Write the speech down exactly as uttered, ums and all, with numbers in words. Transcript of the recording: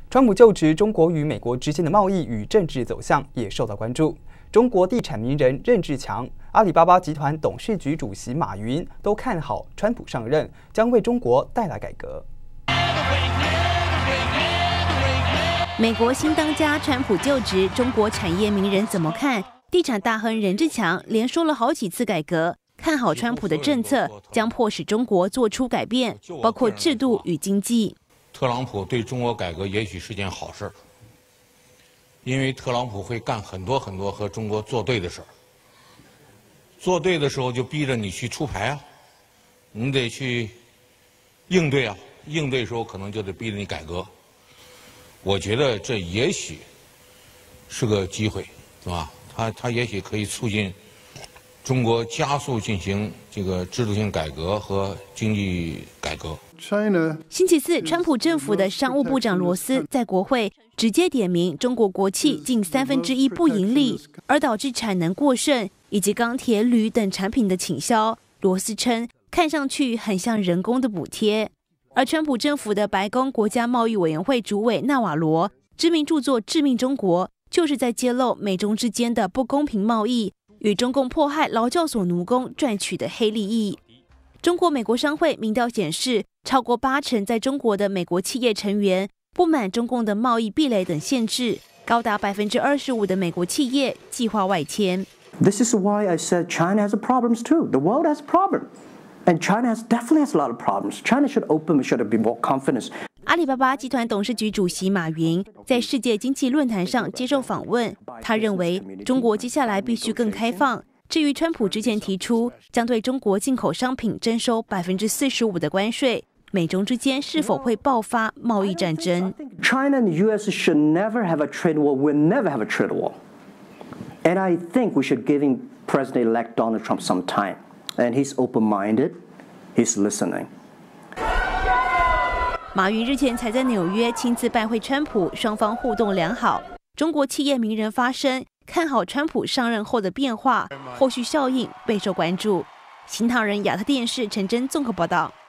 川普就职，中国与美国之间的贸易与政治走向也受到关注。中国地产名人任志强、阿里巴巴集团董事局主席马云都看好川普上任将为中国带来改革。 美国新当家川普就职，中国产业名人怎么看？地产大亨任志强连说了好几次改革，看好川普的政策将迫使中国做出改变，包括制度与经济。 特朗普对中国改革也许是件好事，因为特朗普会干很多很多和中国作对的事儿。作对的时候就逼着你去出牌啊，你得去应对啊，应对的时候可能就得逼着你改革。我觉得这也许是个机会，是吧？它它也许可以促进中国加速进行这个制度性改革和经济改革。 星期四，川普政府的商务部长罗斯在国会直接点名中国国企近三分之一不盈利，而导致产能过剩以及钢铁、铝等产品的倾销。罗斯称，看上去很像人工的补贴。而川普政府的白宫国家贸易委员会主委纳瓦罗知名著作《致命中国》就是在揭露美中之间的不公平贸易与中共迫害劳教所奴工赚取的黑利益。中国美国商会民调显示，超过八成在中国的美国企业成员不满中共的贸易壁垒等限制，高达百分之二十五的美国企业计划外迁。 This is why I said China has problems too. The world has problems, and China has definitely has a lot of problems. China should open, should be more confidence. 阿里巴巴集团董事局主席马云在世界经济论坛上接受访问，他认为中国接下来必须更开放。至于川普之前提出将对中国进口商品征收百分之四十五的关税，美中之间是否会爆发贸易战争 ？China and the U S should never have a trade war. We'll never have a trade war. And I think we should give him President-elect Donald Trump some time. And he's open-minded. He's listening. 马云日前才在纽约亲自拜会川普，双方互动良好。中国企业名人发声，看好川普上任后的变化，后续效应备受关注。新唐人亚特电视陈真综合报道。